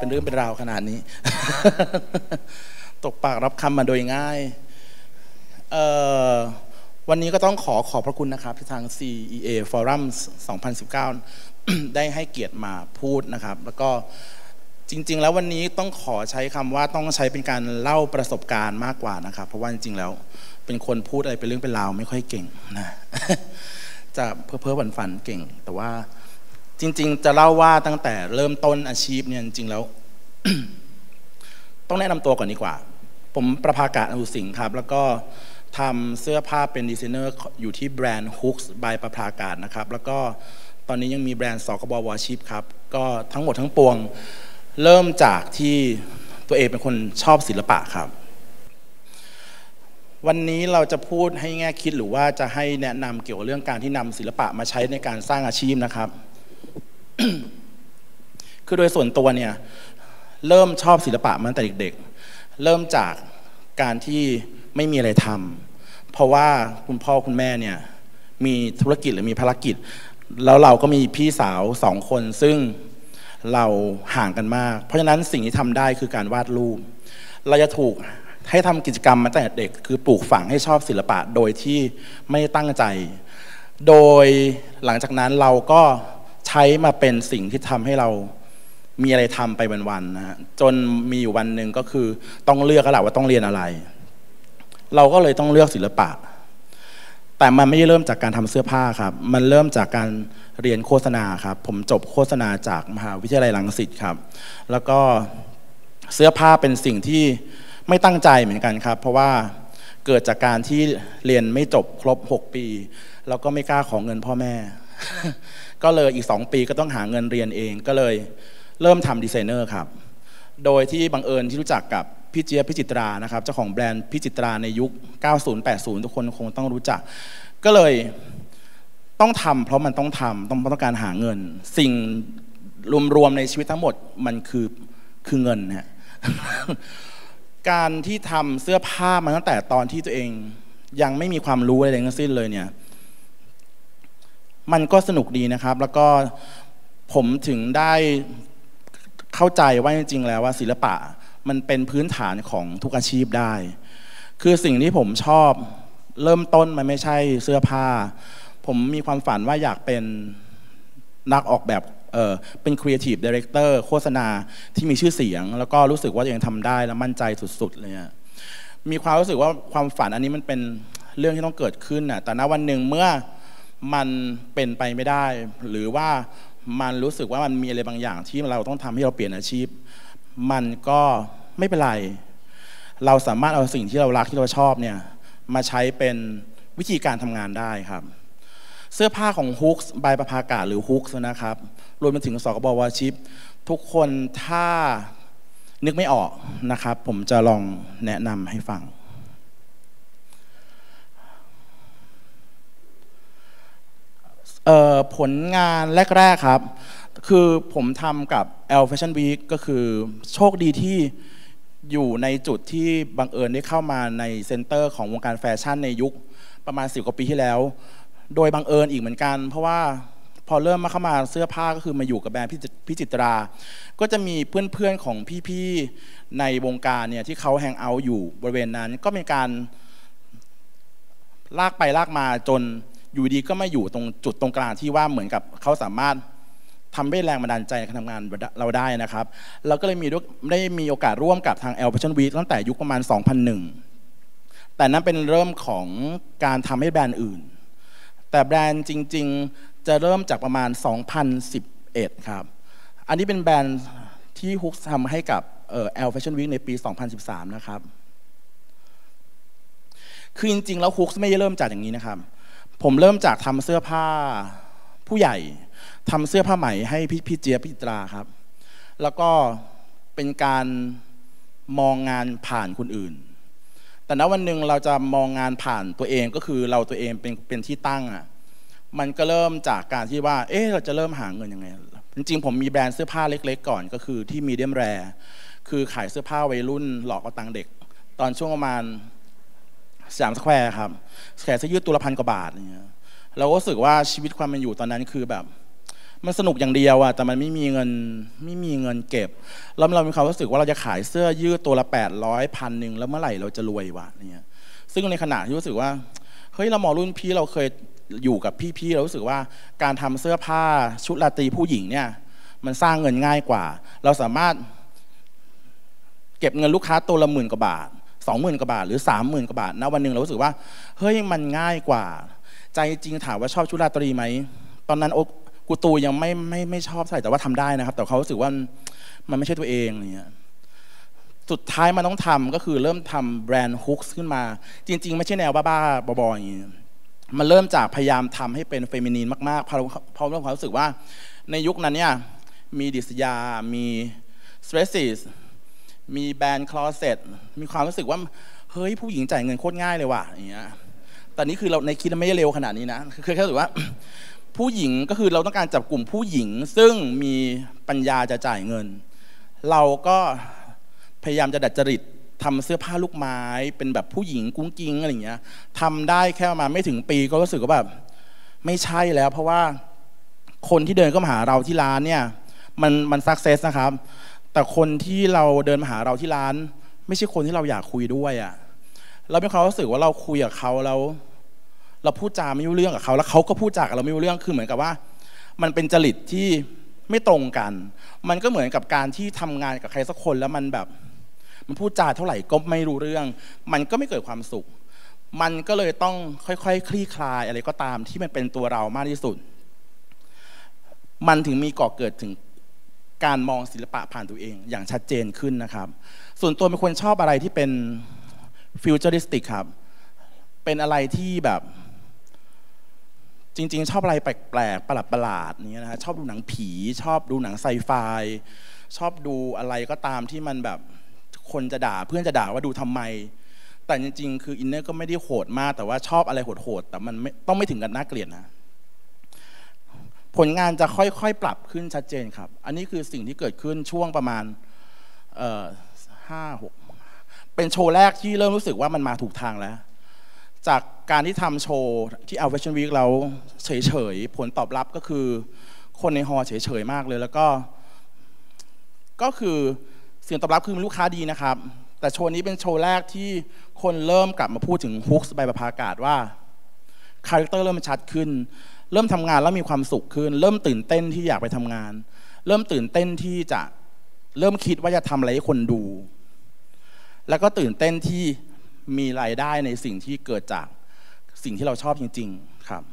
เป็นเรื่องเป็นราวขนาดนี้ ตกปากรับคำมาโดยง่ายวันนี้ก็ต้องขอบพระคุณนะครับที่ทาง CEA Forum 2019 ได้ให้เกียรติมาพูดนะครับแล้วก็จริงๆแล้ววันนี้ต้องขอใช้คำว่าต้องใช้เป็นการเล่าประสบการณ์มากกว่านะครับเพราะว่าจริงๆแล้วเป็นคนพูดอะไรเป็นเรื่องเป็นราวไม่ค่อยเก่งนะจะเพ้อฝันเก่งแต่ว่าจริงๆจะเล่าว่าตั้งแต่เริ่มต้นอาชีพเนี่ยจริงๆแล้ว ต้องแนะนำตัวก่อนดีกว่าผมประภากาศอนุสิงห์ครับแล้วก็ทำเสื้อผ้าเป็นดีไซเนอร์อยู่ที่แบรนด์ Hooks by ประภากาศนะครับแล้วก็ตอนนี้ยังมีแบรนด์สกบวอชิปครับก็ทั้งหมดทั้งปวงเริ่มจากที่ตัวเองเป็นคนชอบศิลปะครับวันนี้เราจะพูดให้แง่คิดหรือว่าจะให้แนะนำเกี่ยวกับเรื่องการที่นำศิลปะมาใช้ในการสร้างอาชีพนะครับ คือโดยส่วนตัวเนี่ยเริ่มชอบศิลปะมาตั้งแต่เด็กๆเริ่มจากการที่ไม่มีอะไรทำเพราะว่าคุณพ่อคุณแม่เนี่ยมีธุรกิจหรือมีภารกิจแล้วเราก็มีพี่สาว2 คนซึ่งเราห่างกันมากเพราะฉะนั้นสิ่งที่ทำได้คือการวาดรูปเราจะถูกให้ทำกิจกรรมมาตั้งแต่เด็กคือปลูกฝังให้ชอบศิลปะโดยที่ไม่ตั้งใจโดยหลังจากนั้นเราก็ใช้มาเป็นสิ่งที่ทำให้เรามีอะไรทำไปวันๆนะฮะจนมีอยู่วันหนึ่งก็คือต้องเลือกแล้วแหละว่าต้องเรียนอะไรเราก็เลยต้องเลือกศิลปะแต่มันไม่ได้เริ่มจากการทำเสื้อผ้าครับมันเริ่มจากการเรียนโฆษณาครับผมจบโฆษณาจากมหาวิทยาลัยรังสิตครับแล้วก็เสื้อผ้าเป็นสิ่งที่ไม่ตั้งใจเหมือนกันครับเพราะว่าเกิดจากการที่เรียนไม่จบครบ6 ปีแล้วก็ไม่กล้าขอเงินพ่อแม่ ก็เลยอีก2 ปีก็ต้องหาเงินเรียนเองก็เลยเริ่มทำดีไซเนอร์ครับโดยที่บังเอิญที่รู้จักกับพี่เจี๊ยบพิจิตรานะครับเจ้าของแบรนด์พิจิตราในยุค 90-80 ทุกคนคงต้องรู้จักก็เลยต้องทำเพราะมันต้องทำต้องการหาเงินสิ่งรวมๆในชีวิตทั้งหมดมันคือเงินฮะ การที่ทำเสื้อผ้ามาตั้งแต่ตอนที่ตัวเองยังไม่มีความรู้อะไรทั้งสิ้นเลยเนี่ยมันก็สนุกดีนะครับแล้วก็ผมถึงได้เข้าใจว่าจริงๆแล้วว่าศิลปะมันเป็นพื้นฐานของทุกอาชีพได้คือสิ่งที่ผมชอบเริ่มต้นมันไม่ใช่เสื้อผ้าผมมีความฝันว่าอยากเป็นนักออกแบบเป็น Creative Director โฆษณาที่มีชื่อเสียงแล้วก็รู้สึกว่าตัวเองทำได้และมั่นใจสุดๆเลยมีความรู้สึกว่าความฝันอันนี้มันเป็นเรื่องที่ต้องเกิดขึ้นน่ะแต่ณวันหนึ่งเมื่อมันเป็นไปไม่ได้หรือว่ามันรู้สึกว่ามันมีอะไรบางอย่างที่เราต้องทำให้เราเปลี่ยนอาชีพมันก็ไม่เป็นไรเราสามารถเอาสิ่งที่เรารักที่เราชอบเนี่ยมาใช้เป็นวิธีการทำงานได้ครับเสื้อผ้าของ Hooks by ประภากาศหรือ Hooks นะครับรวมไปถึงสกบวชิปทุกคนถ้านึกไม่ออกนะครับผมจะลองแนะนำให้ฟังผลงานแรกๆครับคือผมทำกับ L Fashion Week ก็คือโชคดีที่อยู่ในจุดที่บังเอิญได้เข้ามาในเซ็นเตอร์ของวงการแฟชั่นในยุคประมาณ10 กว่าปีที่แล้วโดยบังเอิญอีกเหมือนกันเพราะว่าพอเริ่มมาเข้ามาเสื้อผ้าก็คือมาอยู่กับแบรนด์พิจิตราก็จะมีเพื่อนๆของพี่ๆในวงการเนี่ยที่เขาแฮงเอาท์อยู่บริเวณนั้นก็มีการลากไปลากมาจนอยู่ดีก็มาอยู่ตรงจุดตรงกลางที่ว่าเหมือนกับเขาสามารถทำให้แรงบันดาลใจในการทำงานเราได้นะครับเราก็เลยได้มีโอกาสร่วมกับทาง L Fashion Week ตั้งแต่ยุคประมาณ 2001 แต่นั้นเป็นเริ่มของการทำให้แบรนด์อื่นแต่แบรนด์จริงๆจะเริ่มจากประมาณ 2011 ครับอันนี้เป็นแบรนด์ที่ Hooks ทำให้กับL Fashion Week ในปี 2013 นะครับคือจริงๆแล้ว Hooks ไม่ได้เริ่มจากอย่างนี้นะครับผมเริ่มจากทำเสื้อผ้าผู้ใหญ่ทำเสื้อผ้าไหมให้พี่เจี๊ยบพิจิตราครับแล้วก็เป็นการมองงานผ่านคนอื่นแต่ณวันหนึ่งเราจะมองงานผ่านตัวเองก็คือเราตัวเองเป็นที่ตั้งมันก็เริ่มจากการที่ว่าเราจะเริ่มหาเงินยังไงจริงๆผมมีแบรนด์เสื้อผ้าเล็กๆก่อนก็คือที่มีเดียมแรร์คือขายเสื้อผ้าวัยรุ่นหลอกเอาตังค์เด็กตอนช่วงประมาณ3 สแควร์ครับแขนเสื้อยืดตัวละ1,000 กว่าบาทอย่างเงี้ยเราก็รู้สึกว่าชีวิตความเป็นอยู่ตอนนั้นคือแบบมันสนุกอย่างเดียวอะแต่มันไม่มีเงินเก็บแล้วเรามีความรู้สึกว่าเราจะขายเสื้อยืดตัวละ800 1,000แล้วเมื่อไหร่เราจะรวยวะเนี่ยซึ่งในขณะที่รู้สึกว่าเฮ้ยเรามองรุ่นพี่เราเคยอยู่กับพี่เรารู้สึกว่าการทำเสื้อผ้าชุดราตรีผู้หญิงเนี่ยมันสร้างเงินง่ายกว่าเราสามารถเก็บเงินลูกค้าตัวละ10,000 กว่าบาท20,000 กว่าบาทหรือ30,000 กว่าบาทณวันหนึ่งเรารู้สึกว่าเฮ้ยมันง่ายกว่าใจจริงถามว่าชอบชุดราตรีไหมตอนนั้นกูตูยังไม่ชอบใส่แต่ว่าทำได้นะครับแต่เขารู้สึกว่ามันไม่ใช่ตัวเองเนี่ยสุดท้ายมันต้องทำก็คือเริ่มทำแบรนด์ฮุกขึ้นมาจริงๆไม่ใช่แนวบ้าๆบอๆอย่างนี้มันเริ่มจากพยายามทำให้เป็นเฟมินีนมากๆเพราะเริ่มความรู้สึกว่าในยุคนั้นเนี่ยมีดิสยามีสเตรสซิสมีแบรนด์คลอเซ็ตมีความรู้สึกว่าเฮ้ยผู้หญิงจ่ายเงินโคตรง่ายเลยว่ะอย่างเงี้ยแต่นี่คือเราในคิดไม่ได้เร็วขนาดนี้นะคือแค่รู้สึกว่าผู้หญิงก็คือเราต้องการจับกลุ่มผู้หญิงซึ่งมีปัญญาจะจ่ายเงินเราก็พยายามจะดัดจริตทำเสื้อผ้าลูกไม้เป็นแบบผู้หญิงกุ้งกิ้งอะไรอย่างเงี้ยทำได้แค่ประมาณไม่ถึงปีก็รู้สึกว่าแบบไม่ใช่แล้วเพราะว่าคนที่เดินเข้ามาหาเราที่ร้านเนี่ยมันซักเซสนะครับแต่คนที่เราเดินมาหาเราที่ร้านไม่ใช่คนที่เราอยากคุยด้วยอ่ะเรามีความรู้สึกว่าเราคุยกับเขาแล้วเราพูดจาไม่รู้เรื่องกับเขาแล้วเขาก็พูดจากับเราไม่รู้เรื่องคือเหมือนกับว่ามันเป็นจริตที่ไม่ตรงกันมันก็เหมือนกับการที่ทำงานกับใครสักคนแล้วมันแบบมันพูดจาเท่าไหร่ก็ไม่รู้เรื่องมันก็ไม่เกิดความสุขมันก็เลยต้องค่อยๆคลี่คลายอะไรก็ตามที่มันเป็นตัวเรามากที่สุดมันถึงมีก่อเกิดถึงการมองศิลปะผ่านตัวเองอย่างชัดเจนขึ้นนะครับส่วนตัวเป็นคนชอบอะไรที่เป็นฟิวเจอริสติกครับเป็นอะไรที่แบบจริงๆชอบอะไรแปลกๆประหลาดๆนี้นะฮะชอบดูหนังผีชอบดูหนังไซไฟชอบดูอะไรก็ตามที่มันแบบคนจะด่าเพื่อนจะด่าว่าดูทำไมแต่จริงๆคืออินเนอร์ก็ไม่ได้โหดมากแต่ว่าชอบอะไรโหดๆแต่มันต้องไม่ถึงกับน่าเกลียดนะผลงานจะค่อยๆปรับขึ้นชัดเจนครับอันนี้คือสิ่งที่เกิดขึ้นช่วงประมาณ5-6เป็นโชว์แรกที่เริ่มรู้สึกว่ามันมาถูกทางแล้วจากการที่ทำโชว์ที่เอาแฟชั่นวีคแล้วเฉยๆผลตอบรับก็คือคนในฮอลล์เฉยๆมากเลยแล้วก็คือเสียงตอบรับคือลูกค้าดีนะครับแต่โชว์นี้เป็นโชว์แรกที่คนเริ่มกลับมาพูดถึงฮุกส์ใบประภากาศว่าคาแรคเตอร์เริ่มชัดขึ้นเริ่มทำงานแล้วมีความสุขขึ้นเริ่มตื่นเต้นที่อยากไปทำงานเริ่มตื่นเต้นที่จะเริ่มคิดว่าจะทำอะไรให้คนดูแล้วก็ตื่นเต้นที่มีรายได้ในสิ่งที่เกิดจากสิ่งที่เราชอบจริงๆครับ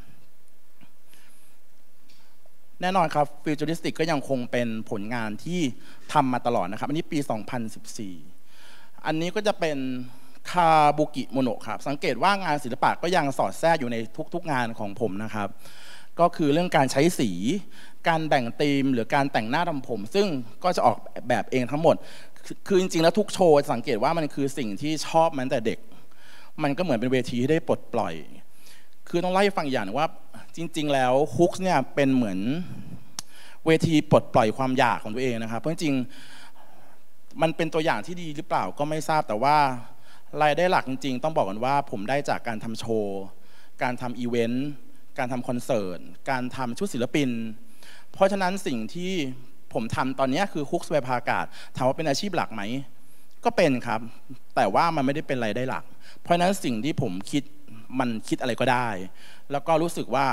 แน่นอนครับฟิวเจอริสติกก็ยังคงเป็นผลงานที่ทำมาตลอดนะครับอันนี้ปี 2014 อันนี้ก็จะเป็นคาบุกิโมโนะครับสังเกตว่างานศิลปะก็ยังสอดแทรกอยู่ในทุกๆงานของผมนะครับก็คือเรื่องการใช้สีการแบ่งธีมหรือการแต่งหน้าทำผมซึ่งก็จะออกแบบเองทั้งหมดคือจริงๆแล้วทุกโชว์สังเกตว่ามันคือสิ่งที่ชอบมันแต่เด็กมันก็เหมือนเป็นเวทีที่ได้ปลดปล่อยคือต้องไล่ฟังอย่างว่าจริงๆแล้วฮุกส์เนี่ยเป็นเหมือนเวทีปลดปล่อยความอยากของตัวเองนะครับเพราะจริงๆมันเป็นตัวอย่างที่ดีหรือเปล่าก็ไม่ทราบแต่ว่ารายได้หลักจริงๆต้องบอกกันว่าผมได้จากการทำโชว์การทำอีเวนต์การทำคอนเสิร์ตการทำชุดศิลปินเพราะฉะนั้นสิ่งที่ผมทำตอนนี้คือฮุกส์ใบประภากาศถามว่าเป็นอาชีพหลักไหมก็เป็นครับแต่ว่ามันไม่ได้เป็นรายได้หลักเพราะฉะนั้นสิ่งที่ผมคิดมันคิดอะไรก็ได้แล้วก็รู้สึกว่า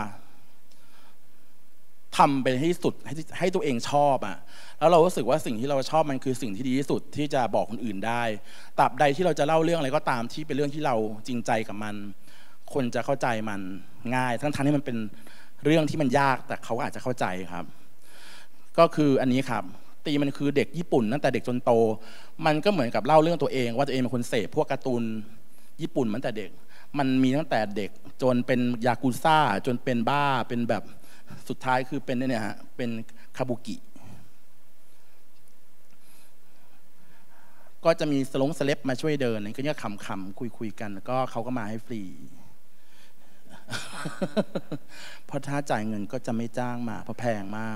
ทำไปให้สุดให้ตัวเองชอบอ่ะแล้วเรารู้สึกว่าสิ่งที่เราชอบมันคือสิ่งที่ดีที่สุดที่จะบอกคนอื่นได้ตราบใดที่เราจะเล่าเรื่องอะไรก็ตามที่เป็นเรื่องที่เราจริงใจกับมันคนจะเข้าใจมันง่ายทั้งที่มันเป็นเรื่องที่มันยากแต่เขาอาจจะเข้าใจครับก็คืออันนี้ครับตีมันคือเด็กญี่ปุ่นตั้งแต่เด็กจนโตมันก็เหมือนกับเล่าเรื่องตัวเองว่าตัวเองเป็นคนเสพพวกการ์ตูนญี่ปุ่นตั้งแต่เด็กมันมีตั้งแต่เด็กจนเป็นยากุซ่าจนเป็นบ้าเป็นแบบสุดท้ายคือเป็นเนี่ยฮะเป็นคาบุกิก็จะมีสเล็บมาช่วยเดินก็เนี่ยขำๆคุยกันแล้วก็เขาก็มาให้ฟรี เพราะถ้าจ่ายเงินก็จะไม่จ้างมาเพราะแพงมาก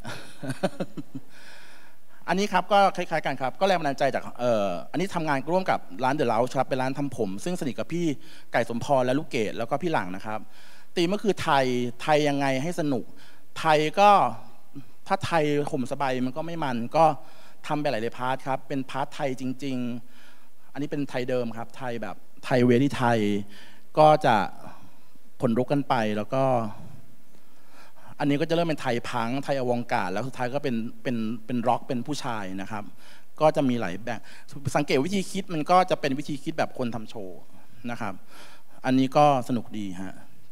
อันนี้ครับก็คล้ายๆกันครับก็แรงบันดาลใจจากอันนี้ทำงานร่วมกับร้านเดอะเลาครับเป็นร้านทำผมซึ่งสนิทกับพี่ไก่สมพรและลูกเกดแล้วก็พี่หลังนะครับตีมก็คือไทยยังไงให้สนุกไทยก็ถ้าไทยข่มสบายมันก็ไม่มันก็ทำไปหลายพาร์ทครับเป็นพาร์ทไทยจริงๆอันนี้เป็นไทยเดิมครับไทยแบบไทยเวทีไทยก็จะผลรุกกันไปแล้วก็อันนี้ก็จะเริ่มเป็นไทยพังไทยอวกาศแล้วสุดท้ายก็เป็นร็อกเป็นผู้ชายนะครับก็จะมีหลายแบบสังเกตวิธีคิดมันก็จะเป็นวิธีคิดแบบคนทำโชว์นะครับอันนี้ก็สนุกดีฮะ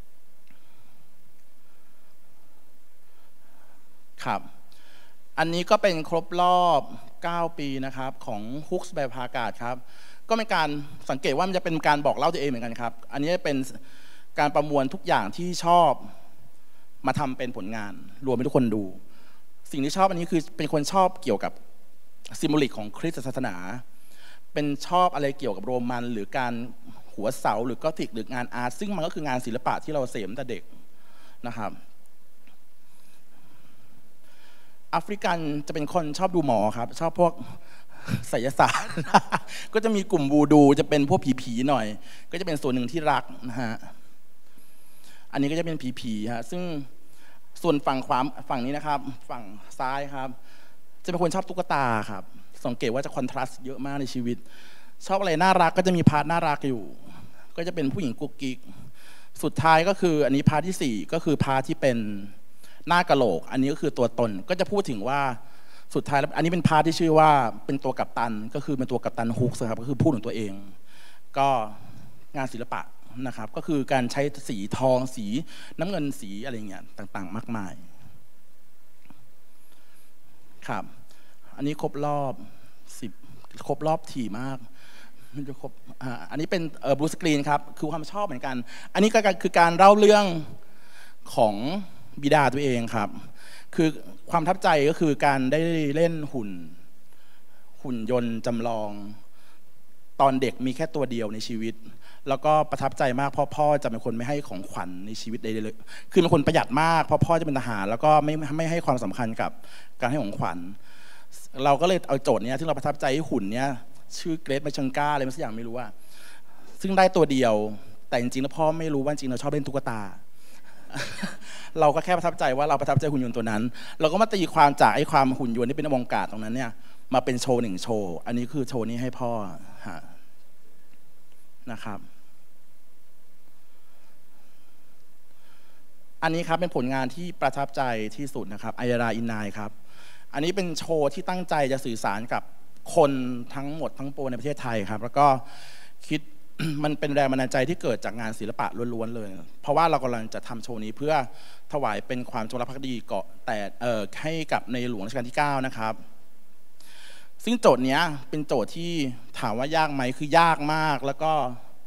ครับอันนี้ก็เป็นครบรอบ9 ปีนะครับของฮุกส์แบบพากาศครับก็เป็นการสังเกตว่ามันจะเป็นการบอกเล่าตัวเองเหมือนกันครับอันนี้เป็นการประมวลทุกอย่างที่ชอบมาทำเป็นผลงานรวมให้ทุกคนดูสิ่งที่ชอบอันนี้คือเป็นคนชอบเกี่ยวกับซิมโบลิกของคริสตศาสนาเป็นชอบอะไรเกี่ยวกับโรมันหรือการหัวเสาหรือกอธิกหรืองานอาร์ตซึ่งมันก็คืองานศิลปะที่เราเสพตั้งแต่เด็กนะครับแอฟริกันจะเป็นคนชอบดูหมอครับชอบพวกไสยศาสตร์ ก็จะมีกลุ่มวูดูจะเป็นพวกผีๆหน่อยก็จะเป็นส่วนหนึ่งที่รักนะฮะอันนี้ก็จะเป็นผีๆฮะซึ่งส่วนฝั่งนี้นะครับฝั่งซ้ายครับจะเป็นคนชอบตุ๊กตาครับสังเกตว่าจะคอนทราสต์เยอะมากในชีวิตชอบอะไรน่ารักก็จะมีพาร์ทน่ารักอยู่ก็จะเป็นผู้หญิงกุ๊กกิ๊กสุดท้ายก็คืออันนี้พาร์ทที่4ก็คือพาร์ทที่เป็นหน้ากะโหลกอันนี้ก็คือตัวตนก็จะพูดถึงว่าสุดท้ายแล้วอันนี้เป็นพาร์ทที่ชื่อว่าเป็นตัวกัปตันก็คือเป็นตัวกัปตันฮุกส์ครับก็คือพูดถึงตัวเองก็งานศิลปะนะครับก็คือการใช้สีทองสีน้ำเงินสีอะไรเงี้ยต่างๆมากมายครับอันนี้ครบรอบ10ครบรอบถี่มากมันจะครบอันนี้เป็นบลูสกรีนครับคือความชอบเหมือนกันอันนี้ก็คือการเล่าเรื่องของบิดาตัวเองครับคือความทับใจก็คือการได้เล่นหุ่นยนต์จำลองตอนเด็กมีแค่ตัวเดียวในชีวิตแล้วก็ประทับใจมากเพราะพ่อจะเป็นคนไม่ให้ของขวัญในชีวิตใดเลยคือเป็นคนประหยัดมากเพราะพ่อจะเป็นทหารแล้วก็ไม่ให้ความสำคัญกับการให้ของขวัญเราก็เลยเอาโจทย์นี้ซึ่งเราประทับใจหุ่นเนี้ยชื่อเกรทมาชังก้าอะไรสักอย่างไม่รู้ว่าซึ่งได้ตัวเดียวแต่จริงๆแล้วพ่อไม่รู้ว่าจริงเราชอบเล่นตุ๊กตา เราก็แค่ประทับใจว่าเราประทับใจหุ่นยนต์ตัวนั้นเราก็มาตีความจากไอ้ความหุ่นยนต์ที่เป็นอวกาศตรงนั้นเนี่ยมาเป็นโชว์1โชว์อันนี้คือโชว์นี้ให้พ่อนะครับอันนี้ครับเป็นผลงานที่ประทับใจที่สุดนะครับไอราอินไนครับอันนี้เป็นโชว์ที่ตั้งใจจะสื่อสารกับคนทั้งหมดทั้งปวงในประเทศไทยครับแล้วก็คิด มันเป็นแรงบันดาลใจที่เกิดจากงานศิลปะล้วนๆเลยเพราะว่าเรากำลังจะทำโชว์นี้เพื่อถวายเป็นความจงรักภักดีเกาะแต่ให้กับในหลวงรัชกาลที่9นะครับซึ่งโจทย์นี้เป็นโจทย์ที่ถามว่ายากไหมคือยากมากแล้วก็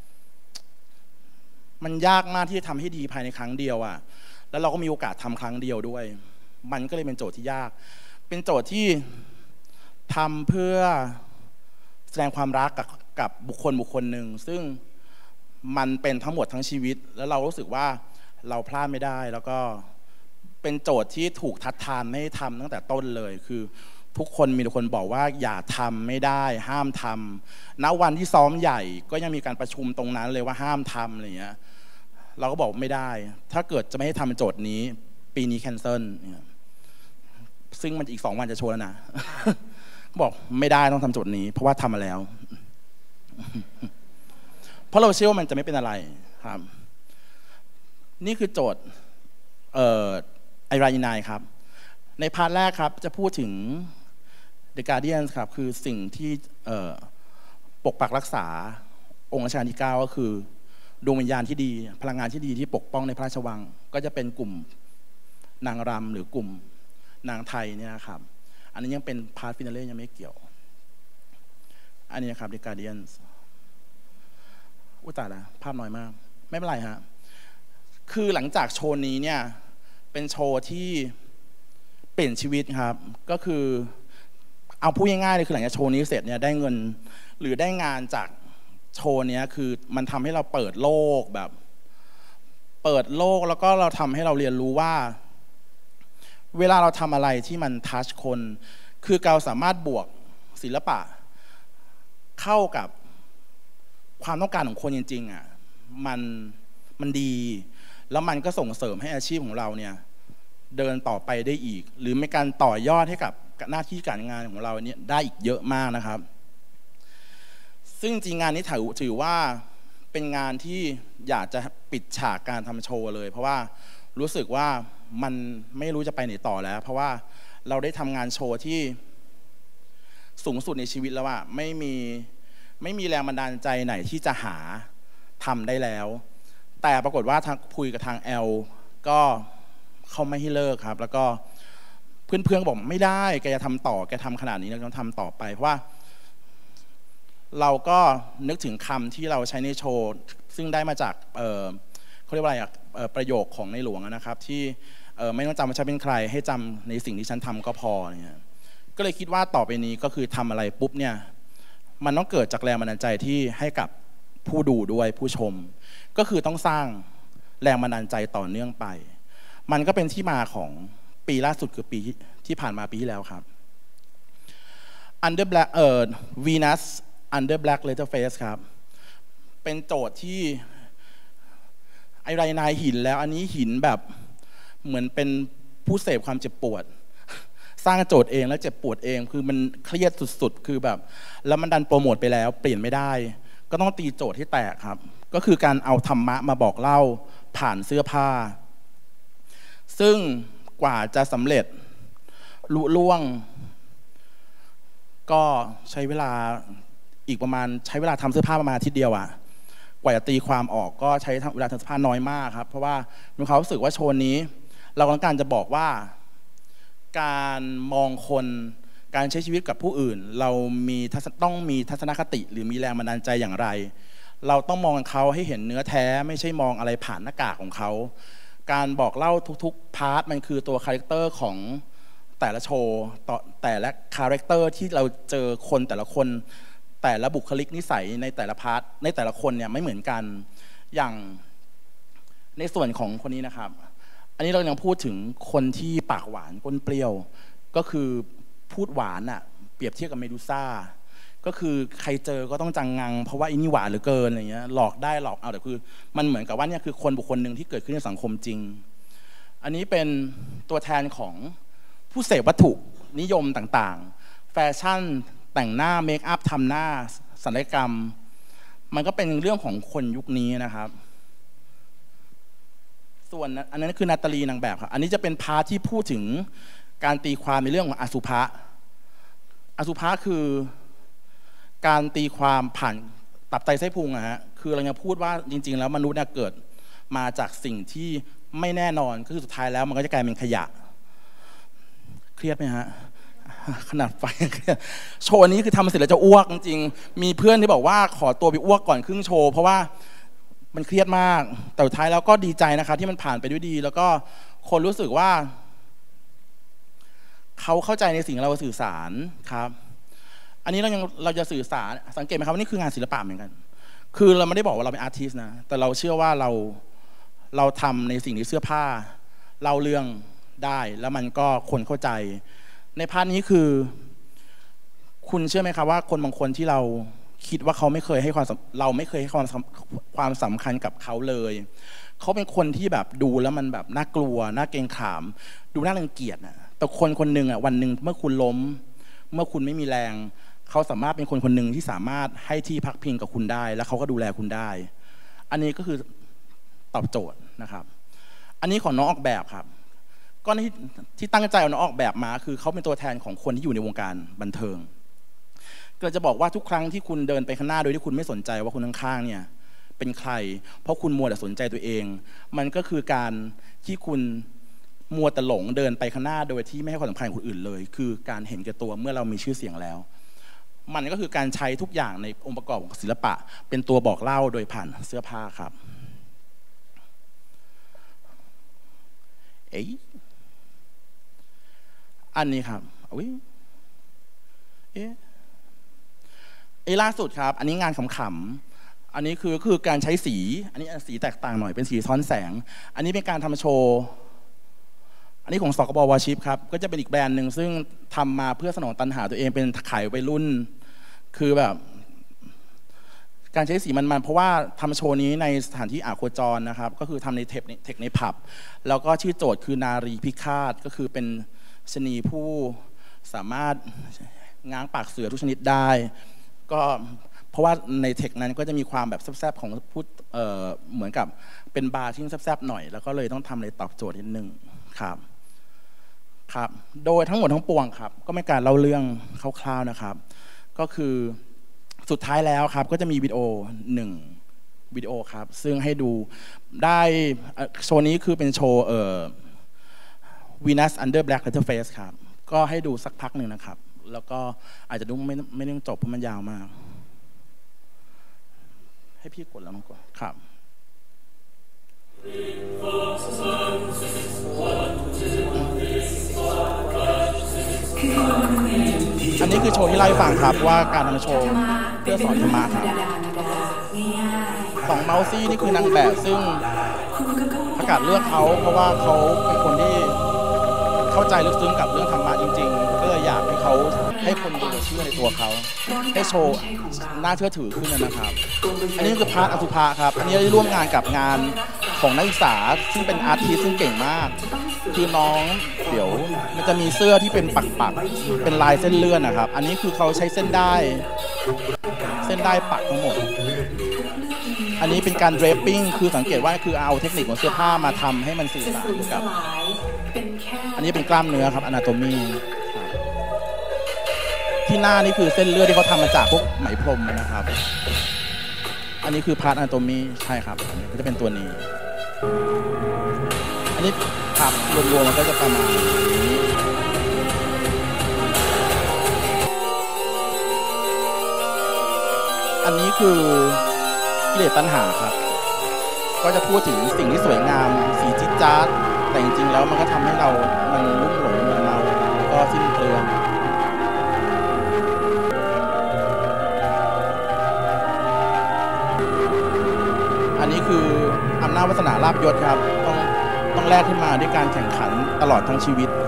มันยากมากที่จะทำให้ดีภายในครั้งเดียวอ่ะแล้วเราก็มีโอกาสทำครั้งเดียวด้วยมันก็เลยเป็นโจทย์ที่ยากเป็นโจทย์ที่ทำเพื่อแสดงความรักกับบุคคลหนึ่งซึ่งมันเป็นทั้งหมดทั้งชีวิตแล้วเรารู้สึกว่าเราพลาดไม่ได้แล้วก็เป็นโจทย์ที่ถูกทัดทานไม่ให้ทำตั้งแต่ต้นเลยคือทุกคนมีทุกคนบอกว่าอย่าทำไม่ได้ห้ามทำณวันที่ซ้อมใหญ่ก็ยังมีการประชุมตรงนั้นเลยว่าห้ามทำอะไรเงี้ยเราก็บอกไม่ได้ถ้าเกิดจะไม่ให้ทำโจทย์นี้ปีนี้แคนเซิลซึ่งมันอีก2 วันจะโชว์แล้วนะ บอกไม่ได้ต้องทำโจทย์นี้เพราะว่าทำมาแล้ว เพราะเราเชื่อว่ามันจะไม่เป็นอะไรครับนี่คือโจทย์ไอราอินไนครับในพาร์ทแรกครับจะพูดถึง The Guardians ครับคือสิ่งที่ปกปักรักษาองค์รัชกาลที่9ก็คือดวงวิญญาณที่ดีพลังงานที่ดีที่ปกป้องในพระราชวังก็จะเป็นกลุ่มนางรำหรือกลุ่มนางไทยเนี่ยครับอันนี้ยังเป็นพาร์ทฟินาเล่ยังไม่เกี่ยวอันนี้ครับ The Guardians อุยตายแล้วภาพน้อยมากไม่เป็นไรฮะคือหลังจากโชว์นี้เนี่ยเป็นโชว์ที่เปลี่ยนชีวิตครับก็คือเอาพูดง่ายๆเลยคือหลังจากโชว์นี้เสร็จเนี่ยได้เงินหรือได้งานจากโชว์นี้คือมันทำให้เราเปิดโลกแบบเปิดโลกแล้วก็เราทำให้เราเรียนรู้ว่าเวลาเราทำอะไรที่มันทัชคนคือเราสามารถบวกศิลปะเข้ากับความต้องการของคนจริงๆอ่ะมันดีแล้วมันก็ส่งเสริมให้อาชีพของเราเนี่ยเดินต่อไปได้อีกหรือมีการต่อยอดให้กับหน้าที่การงานของเราเนี่ยได้อีกเยอะมากนะครับซึ่งจริงงานนี้ถือว่าเป็นงานที่อยากจะปิดฉากการทำโชว์เลยเพราะว่ารู้สึกว่ามันไม่รู้จะไปไหนต่อแล้วเพราะว่าเราได้ทำงานโชว์ที่สูงสุดในชีวิตแล้วว่าไม่มีแรงบันดาลใจไหนที่จะหาทำได้แล้วแต่ปรากฏว่าทางคุยกับทางแอลก็เขาไม่ให้เลิกครับแล้วก็เพื่อนๆบอกไม่ได้แกจะทำต่อแกทำขนาดนี้เราต้องทำต่อไปเพราะว่าเราก็นึกถึงคำที่เราใช้ในโชว์ซึ่งได้มาจากเขาเรียกว่าอะไรประโยคของในหลวงนะครับที่ไม่ต้องจำว่าฉันเป็นใครให้จำในสิ่งที่ฉันทำก็พอเนี่ยก็เลยคิดว่าต่อไปนี้ก็คือทำอะไรปุ๊บเนี่ยมันต้องเกิดจากแรงบันดาลใจที่ให้กับผู้ดูด้วยผู้ชมก็คือต้องสร้างแรงบันดาลใจต่อเนื่องไปมันก็เป็นที่มาของปีล่าสุดคือปีที่ผ่านมาปีที่แล้วครับ Under Black Venus Under Black Letterface ครับเป็นโจทย์ที่ไอไรนายหินแล้วอันนี้หินแบบเหมือนเป็นผู้เสพความเจ็บปวดสร้างโจทย์เองแล้วเจ็บปวดเองคือมันเครียดสุดๆคือแบบแล้วมันดันโปรโมทไปแล้วเปลี่ยนไม่ได้ก็ต้องตีโจทย์ที่แตกครับก็คือการเอาธรรมะมาบอกเล่าผ่านเสื้อผ้าซึ่งกว่าจะสำเร็จลุล่วงก็ใช้เวลาอีกประมาณใช้เวลาทำเสื้อผ้าประมาณอาทิตย์เดียวอะกว่าจะตีความออกก็ใช้เวลาทำเสื้อผ้าน้อยมากครับเพราะว่ามีความรู้สึกว่าโชว์นี้เราต้องการจะบอกว่าการมองคนการใช้ชีวิตกับผู้อื่นเราต้องมีทัศนคติหรือมีแรงบันดาลใจอย่างไรเราต้องมองเขาให้เห็นเนื้อแท้ไม่ใช่มองอะไรผ่านหน้ากากของเขาการบอกเล่าทุกๆพาร์ทมันคือตัวคาแรคเตอร์ของแต่ละโชว์ต่อแต่ละคาแรคเตอร์ที่เราเจอคนแต่ละคนแต่ละบุคลิกนิสัยในแต่ละพาร์ทในแต่ละคนเนี่ยไม่เหมือนกันอย่างในส่วนของคนนี้นะครับอันนี้เรายังพูดถึงคนที่ปากหวานก้นเปรี้ยวก็คือพูดหวานอ่ะเปรียบเทียบกับเมดูซ่าก็คือใครเจอก็ต้องจังงังเพราะว่าอินี่หวานเหลือเกินอะไรเงี้ยหลอกได้หลอกเอาแต่คือมันเหมือนกับว่าเนี่ยคือคนบุคคลหนึ่งที่เกิดขึ้นในสังคมจริงอันนี้เป็นตัวแทนของผู้เสพวัตถุนิยมต่างๆแฟชั่นแต่งหน้าเมคอัพทำหน้าศัลยกรรมมันก็เป็นเรื่องของคนยุคนี้นะครับส่วนอันนั้นคือนาตาลีนางแบบครับอันนี้จะเป็นพาร์ทที่พูดถึงการตีความในเรื่องของอสุภะอสุภะคือการตีความผ่านตับไตไส้พุงฮะคือเราจะพูดว่าจริงๆแล้วมนุษย์เนี่ยเกิดมาจากสิ่งที่ไม่แน่นอนก็คือสุดท้ายแล้วมันก็จะกลายเป็นขยะเครียดไหมฮะขนาดไฟโชว์นี้คือทำเสร็จแล้วจะอ้วกจริงๆมีเพื่อนที่บอกว่าขอตัวไปอ้วกก่อนครึ่งโชว์เพราะว่ามันเครียดมากแต่สุดท้ายแล้วก็ดีใจนะคะที่มันผ่านไปด้วยดีแล้วก็คนรู้สึกว่าเขาเข้าใจในสิ่งที่เราสื่อสารครับอันนี้เราจะสื่อสารสังเกตไหมครับว่านี่คืองานศิลปะเหมือนกันคือเราไม่ได้บอกว่าเราเป็นอาร์ติสต์นะแต่เราเชื่อว่าเราทำในสิ่งที่เสื้อผ้าเล่าเรื่องได้แล้วมันก็คนเข้าใจในพาร์ทนี้คือคุณเชื่อไหมครับว่าคนบางคนที่เราคิดว่าเราไม่เคยให้ความสำคัญกับเขาเลยเขาเป็นคนที่แบบดูแล้วมันแบบน่ากลัวน่าเกรงขามดูน่ารังเกียจนะแต่คนหนึ่งอ่ะวันหนึ่งเมื่อคุณล้มเมื่อคุณไม่มีแรงเขาสามารถเป็นคนหนึ่งที่สามารถให้ที่พักพิงกับคุณได้แล้วเขาก็ดูแลคุณได้อันนี้ก็คือตอบโจทย์นะครับอันนี้ของน้องออกแบบครับก็ที่ตั้งใจเอาน้องออกแบบมาคือเขาเป็นตัวแทนของคนที่อยู่ในวงการบันเทิงก็จะบอกว่าทุกครั้งที่คุณเดินไปข้างหน้าโดยที่คุณไม่สนใจว่าคนข้างๆเนี่ยเป็นใครเพราะคุณมัวแต่สนใจตัวเองมันก็คือการที่คุณมัวแต่หลงเดินไปข้างหน้าโดยที่ไม่ให้ความสำคัญกับคนอื่นเลยคือการเห็นแก่ตัวเมื่อเรามีชื่อเสียงแล้วมันก็คือการใช้ทุกอย่างในองค์ประกอบของศิลปะเป็นตัวบอกเล่าโดยผ่านเสื้อผ้าครับอันนี้ครับล่าสุดครับอันนี้งานขำๆอันนี้คือการใช้สีอันนี้สีแตกต่างหน่อยเป็นสีซ้อนแสงอันนี้เป็นการทำโชว์อันนี้ของสกบวชิปครับก็จะเป็นอีกแบรนด์หนึ่งซึ่งทำมาเพื่อสนองตัณหาตัวเองเป็นขายวัยรุ่นคือแบบการใช้สีมันเพราะว่าทำโชว์นี้ในสถานที่อาโคจรนะครับก็คือทำในเทคในผับแล้วก็ชื่อโจทย์คือนารีพิฆาตก็คือเป็นชนีผู้สามารถง้างปากเสือทุกชนิดได้ก็เพราะว่าในเทคนั้นก็จะมีความแบบแซ่บๆของพูดเหมือนกับเป็นบาร์ที่แซ่บๆหน่อยแล้วก็เลยต้องทำอะไรตอบโจทย์นิดนึงครับโดยทั้งหมดทั้งปวงครับก็ไม่การเล่าเรื่องคร่าวๆนะครับก็คือสุดท้ายแล้วครับก็จะมีวิดีโอ1วิดีโอครับซึ่งให้ดูได้โชว์นี้คือเป็นโชว์ Venus Under Black Letterface ครับก็ให้ดูสักพักหนึ่งนะครับแล้วก็อาจจะดูไม่ต้องจบเพราะมันยาวมากให้พี่กดแล้วมั้งกว่าครับอันนี้คือโชว์ที่เล่าให้ฟังครับว่าการทำโชว์เพื่อสอนธรรมะครับสองเมาซี่นี่คือนางแบบซึ่งประกาศเลือกเขาเพราะว่าเขาเป็นคนที่เข้าใจลึกซึ้งกับเรื่องธรรมะจริงๆก็เลยอยากให้เขาให้คนดูเชื่อในตัวเขาให้โชว์น่าเชื่อถือขึ้นนะครับอันนี้คือพาร์ทอสุภะครับอันนี้ได้ร่วมงานกับงานของนักศึกษาซึ่งเป็นอาร์ติสต์ซึ่งเก่งมากคือน้องเดี๋ยวมันจะมีเสื้อที่เป็นปักเป็นลายเส้นเลื่อนนะครับอันนี้คือเขาใช้เส้นได้ปักทั้งหมดอันนี้เป็นการ draping คือสังเกตว่าคือเอาเทคนิคของเสื้อผ้ามาทำให้มันสื่อสารกับอันนี้เป็นกล้ามเนื้อครับ anatomy ที่หน้านี่คือเส้นเลือดที่เขาทำมาจากพวกไหมพรมนะครับอันนี้คือ part anatomy ใช่ครับอันนี้ก็จะเป็นตัวนี้อันนี้ครับรวมๆมันก็จะประมาณนี้อันนี้คือกิเลสตัณหาครับก็จะพูดถึงสิ่งที่สวยงามสีจิ๊ดจ๊าดแต่จริงๆแล้วมันก็ทำให้เรามันลุ่มหลงมัวเมาแล้วก็สิ้นเปลืองอันนี้คืออำนาจวาสนาลาภยศครับต้องแลกขึ้นมาด้วยการแข่งขันตลอดทั้งชีวิต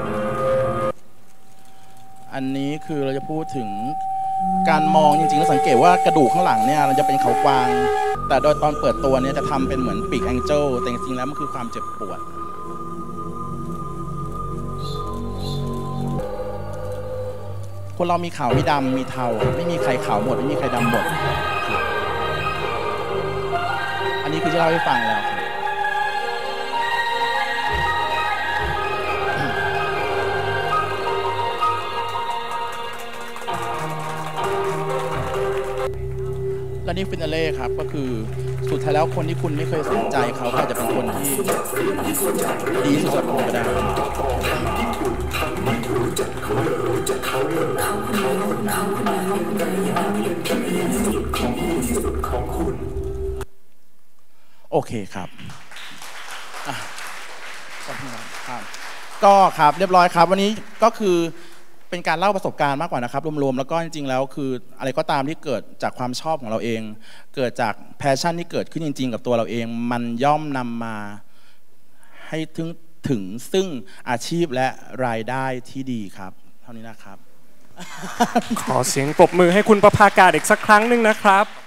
อันนี้คือเราจะพูดถึงการมองจริงๆแล้วสังเกตว่ากระดูกข้างหลังเนี่ยเราจะเป็นเขากวางแต่โดยตอนเปิดตัวเนี่ยจะทำเป็นเหมือนปีกแองเจิลแต่จริงๆแล้วมันคือความเจ็บปวดคนเรามีขาวมีดำมีเทาไม่มีใครขาวหมดไม่มีใครดำหมดอันนี้คือที่เล่าให้ฟังแล้วและนี่ฟินาเล่ครับก็คือสุดท้ายแล้วคนที่คุณไม่เคยสนใจเขาก็จะเป็นคนที่ดีที่สุดสำหรับคุณก็ได้โอเคครับก็ครับเรียบร้อยครับวันนี้ก็คือเป็นการเล่าประสบการณ์มากกว่านะครับรวมๆแล้วก็จริงๆแล้วคืออะไรก็ตามที่เกิดจากความชอบของเราเองเกิดจากแพชชั่นที่เกิดขึ้นจริงๆกับตัวเราเองมันย่อมนำมาให้ถึงซึ่งอาชีพและรายได้ที่ดีครับเท่านี้นะครับขอเสียงปรบมือให้คุณประภากาศอีกสักครั้งหนึ่งนะครับ